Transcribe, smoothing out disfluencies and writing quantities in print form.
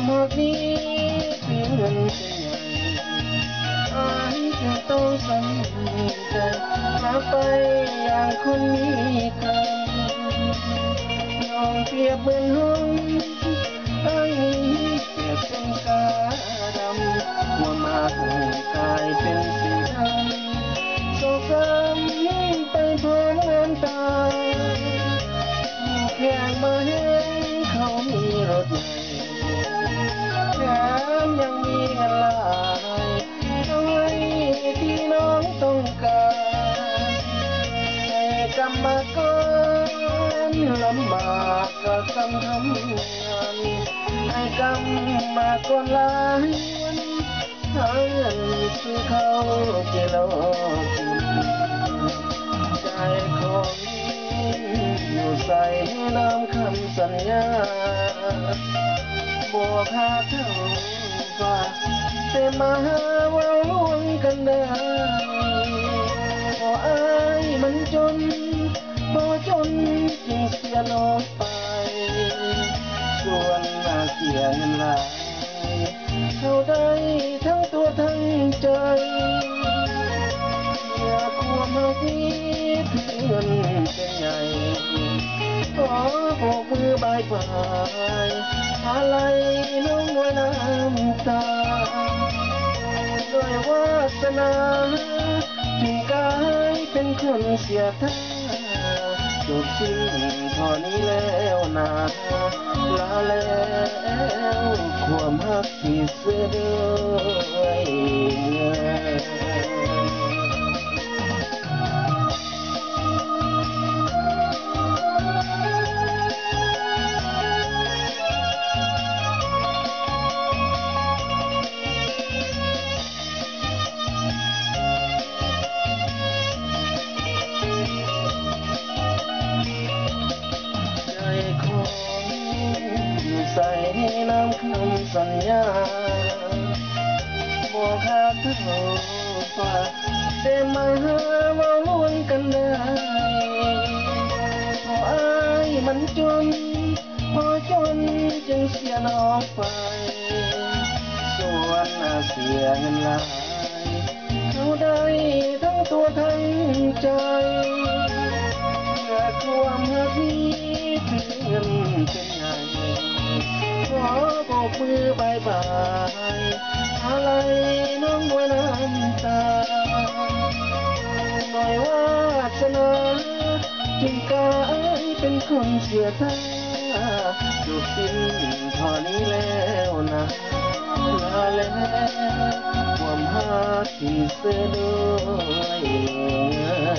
หากนี้ถึงเงินเป็นใหญ่อายจึงต้องสำใจรับไปอย่างคนมีกันน้องเปรียบเหมือนห้องไอ้เปรียบเป็นกาดำหัวมากกลายเป็นสีดำโศกช้ำไปพร้อมน้ำตาแค่มาเห็นเขามีรถใหญ่แถมยังมีเงินหลายเอาไว้ที่น้องต้องการให้กรรมกรลำบากก็กำทำงานให้กรรมกรหลายวันหาเงินซื้อข้าวกิโลกินใจของอยู่ใส่น้ำคำสัญญาบวกหาเท่าฟ้าแต่มาหาว่าล่วงกันได้พออายมันจนพอจนจึงเสียน้องไปส่วนมาเสียเงินหลายเขาได้ทั้งตัวทั้งใจอยากควงมาที่ถึงเงินเป็นใหญ่ขอโบกมือบายบายอะไรน้องด้วยน้ำตาด้วยวาสนาจึงกลายเป็นคนเสียท่าจบสิ้นพอนี้แล้วนะลาแล้วความรักที่เสียด้วยเงิใส่น้ำคำสัญญาบอกหาเท่าฟ้าแต่มาหาว่าล่วงกันได้พออายมันจนพอจนจึงเสียน้องไปส่วนเสียเงินหลายเขาได้ทั้งตัวทั้งใจเพื่อความรักนี้ถึงเงินเป็นไงขอโบกมือบายบายอะไรน้องด้วยน้ำตาหน่อยวาสนาจึงกลายเป็นคนเสียท่าจบสิ้นพอนี้แล้วนะลาแล้วความหาที่เสียด้วย